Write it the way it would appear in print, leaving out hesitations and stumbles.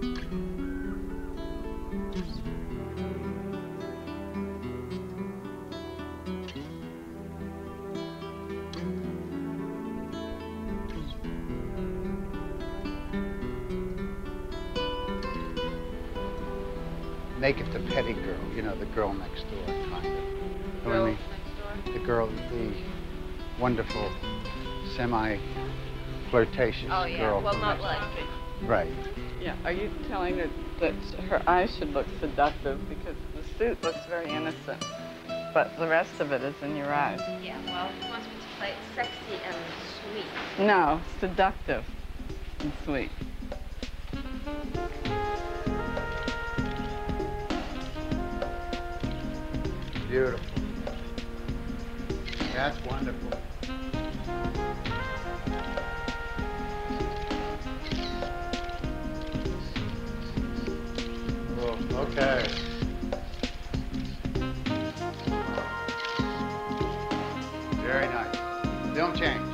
Make it the petty girl, you know, the girl next door, kind of. Girl next door? The girl, the wonderful, semi-flirtatious girl. Oh, yeah, well, not like me. Right. Yeah, are you telling her that her eyes should look seductive because the suit looks very innocent, but the rest of it is in your eyes? Yeah, well, he wants me to play it sexy and sweet. No, seductive and sweet. Beautiful. That's wonderful. Oh, okay. Very nice. Don't change.